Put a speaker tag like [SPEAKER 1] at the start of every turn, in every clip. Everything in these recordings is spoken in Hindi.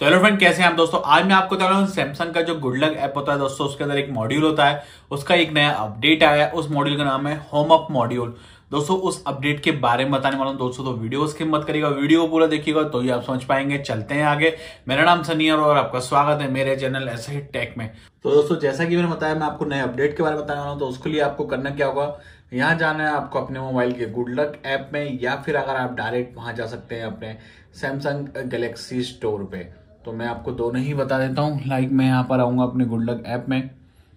[SPEAKER 1] तो हेलो फ्रेंड, कैसे हैं आप दोस्तों। आज मैं आपको बता रहा हूँ सैमसंग का जो गुड लक ऐप होता है दोस्तों, उसके अंदर एक मॉड्यूल होता है, उसका एक नया अपडेट आया है। उस मॉड्यूल का नाम है होम अप मॉड्यूल। दोस्तों उस अपडेट के बारे में बताने वाला हूँ दोस्तों, तो वीडियो स्किप मत करिएगा, वीडियो को पूरा देखिएगा तो ही आप समझ पाएंगे। चलते हैं आगे। मेरा नाम सनी है और आपका स्वागत है मेरे चैनल ऐसे ही टेक में। तो दोस्तों जैसा कि मैंने बताया, मैं आपको नए अपडेट के बारे में बताने वाला हूँ। तो उसके लिए आपको करना क्या होगा, यहाँ जाना है आपको अपने मोबाइल के गुड लक ऐप में, या फिर अगर आप डायरेक्ट वहां जा सकते हैं अपने सैमसंग गैलेक्सी स्टोर पे। तो मैं आपको दोनों ही बता देता हूँ। मैं यहाँ पर आऊंगा अपने गुड लक ऐप में।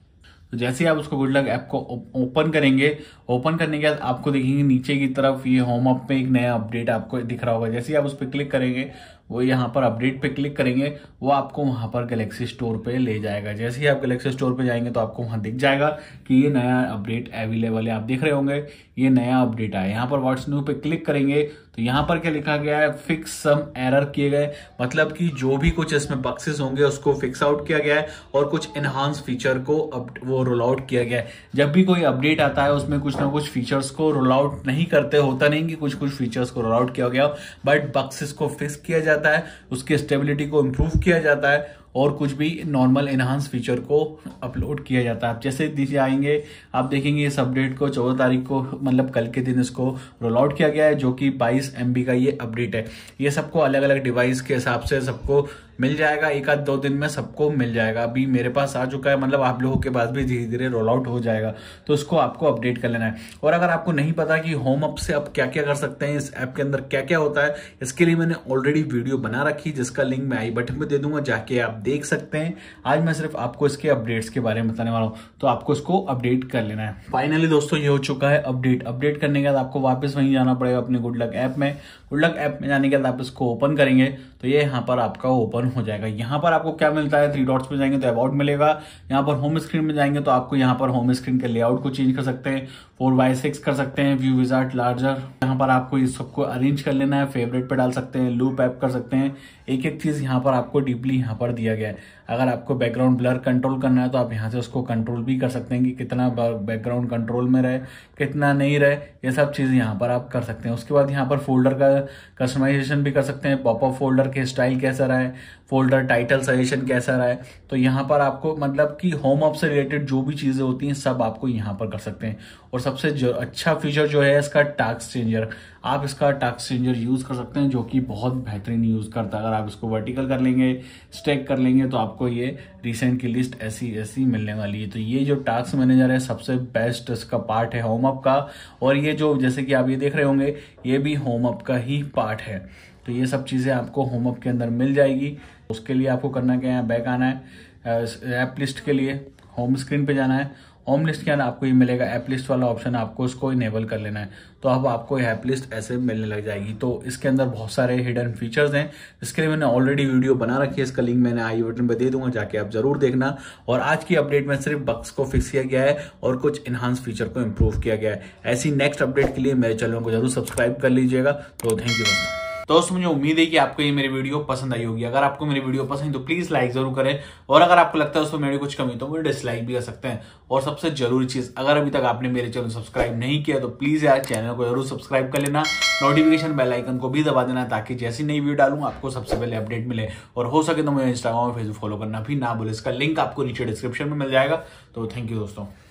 [SPEAKER 1] तो जैसे ही आप उसको गुड लक ऐप को ओपन करेंगे, ओपन करने के बाद आपको देखेंगे नीचे की तरफ ये होम अप में एक नया अपडेट आपको दिख रहा होगा। जैसे ही आप उस पर क्लिक करेंगे, वो यहाँ पर अपडेट पे क्लिक करेंगे, वो आपको वहां पर गैलेक्सी स्टोर पे ले जाएगा। जैसे ही आप गैलेक्सी स्टोर पे जाएंगे तो आपको वहां दिख जाएगा कि ये नया अपडेट अवेलेबल है। आप देख रहे होंगे ये नया अपडेट आया। यहाँ पर व्हाट्स न्यू पे क्लिक करेंगे तो यहाँ पर क्या लिखा गया है, फिक्स सम एरर किए गए, मतलब कि जो भी कुछ इसमें बक्सेस होंगे उसको फिक्स आउट किया गया है और कुछ एनहांस फीचर को वो रोल आउट किया गया है। जब भी कोई अपडेट आता है उसमें कुछ ना कुछ फीचर्स को रोल आउट नहीं करते, होता नहीं कि कुछ कुछ फीचर्स को रोल आउट किया गया, बट बक्सेस को फिक्स किया जाता है, उसकी स्टेबिलिटी को इम्प्रूव किया जाता है और कुछ भी नॉर्मल एनहांस फीचर को अपलोड किया जाता है। आप जैसे दीजिए आएंगे, आप देखेंगे इस अपडेट को 14 तारीख को, मतलब कल के दिन इसको रोल आउट किया गया है, जो कि 22 MB का ये अपडेट है। ये सबको अलग अलग डिवाइस के हिसाब से सबको मिल जाएगा, एक आध 2 दिन में सबको मिल जाएगा। अभी मेरे पास आ चुका है, मतलब आप लोगों के पास भी धीरे धीरे रोल आउट हो जाएगा, तो इसको आपको अपडेट कर लेना है। और अगर आपको नहीं पता कि होम अप से आप क्या क्या कर सकते हैं, इस ऐप के अंदर क्या क्या होता है, इसके लिए मैंने ऑलरेडी वीडियो बना रखी, जिसका लिंक मैं आई बटन में दे दूंगा, जाके आप देख सकते हैं। आज मैं सिर्फ आपको इसके अपडेट्स के बारे में बताने वाला हूं, तो आपको इसको अपडेट कर लेना है। फाइनली दोस्तों ये हो चुका है अपडेट। अपडेट करने के बाद आपको वापस वहीं जाना पड़ेगा अपने गुड लक ऐप में। गुड लक ऐप में जाने के बाद आप इसको ओपन करेंगे तो ये यहाँ पर आपका ओपन हो जाएगा। यहाँ पर आपको क्या मिलता है, 3 डॉट्स पे जाएंगे तो अबाउट मिलेगा। यहाँ पर होम स्क्रीन में जाएंगे तो आपको यहाँ पर होम स्क्रीन के लेआउट को चेंज कर सकते हैं, 4:6 कर सकते हैं, व्यू विजार्ड लार्जर। यहाँ पर आपको इस सबको अरेंज कर लेना है, फेवरेट पे डाल सकते हैं, लूप ऐप कर सकते हैं। एक एक चीज यहाँ पर आपको डीपली यहाँ पर दिया गया है। अगर आपको बैकग्राउंड ब्लर कंट्रोल करना है तो आप यहाँ से उसको कंट्रोल भी कर सकते हैं कि कितना बैकग्राउंड कंट्रोल में रहे, कितना नहीं रहे, ये सब चीज यहाँ पर आप कर सकते हैं। उसके बाद यहाँ पर फोल्डर का कस्टमाइजेशन भी कर सकते हैं, पॉपअप फोल्डर के स्टाइल कैसा रहे, फोल्डर टाइटल सजेशन कैसा रहे। तो यहाँ पर आपको मतलब कि होम अप से रिलेटेड जो भी चीजें होती हैं सब आपको यहाँ पर कर सकते हैं। और सबसे अच्छा फीचर जो है इसका टास्क चेंजर, आप इसका टास्क चेंजर यूज कर सकते हैं, जो कि बहुत बेहतरीन यूज करता है। अगर आप इसको वर्टिकल कर लेंगे, स्टैक कर लेंगे, तो आपको ये रिसेंट की लिस्ट ऐसी ऐसी मिलने वाली है। तो ये जो टास्क मैनेजर है सबसे बेस्ट इसका पार्ट है होम अप का। और ये जो जैसे कि आप ये देख रहे होंगे, ये भी होम अप का ही पार्ट है। तो ये सब चीजें आपको होम अप के अंदर मिल जाएगी। उसके लिए आपको करना क्या है, बैक आना है ऐप लिस्ट के लिए, होम स्क्रीन पे जाना है। होम लिस्ट के अंदर आपको ये मिलेगा ऐप लिस्ट वाला ऑप्शन, आपको इसको इनेबल कर लेना है। तो अब आपको ऐप लिस्ट ऐसे मिलने लग जाएगी। तो इसके अंदर बहुत सारे हिडन फीचर्स हैं, इसके लिए मैंने ऑलरेडी वीडियो बना रखी है, इसका लिंक मैंने आई बटन पे दे दूंगा, जाके आप जरूर देखना। और आज की अपडेट में सिर्फ बग्स को फिक्स किया गया है और कुछ इनहांस फीचर को इम्प्रूव किया गया है। ऐसी नेक्स्ट अपडेट के लिए मेरे चैनल को जरूर सब्सक्राइब कर लीजिएगा। तो थैंक यू दोस्तों। मुझे उम्मीद है कि आपको ये मेरी वीडियो पसंद आई होगी। अगर आपको मेरी वीडियो पसंद है तो प्लीज लाइक जरूर करें, और अगर आपको लगता है उसमें मेरी कुछ कमी तो मुझे डिसलाइक भी कर सकते हैं। और सबसे जरूरी चीज, अगर अभी तक आपने मेरे चैनल सब्सक्राइब नहीं किया तो प्लीज यार चैनल को जरूर सब्सक्राइब कर लेना, नोटिफिकेशन बेल आइकन को भी दबा देना, ताकि जैसी नई वीडियो डालूं आपको सबसे पहले अपडेट मिले। और हो सके तो मुझे इंस्टाग्राम और फेसबुक फॉलो करना भी ना भूले, इसका लिंक आपको नीचे डिस्क्रिप्शन में मिल जाएगा। तो थैंक यू दोस्तों।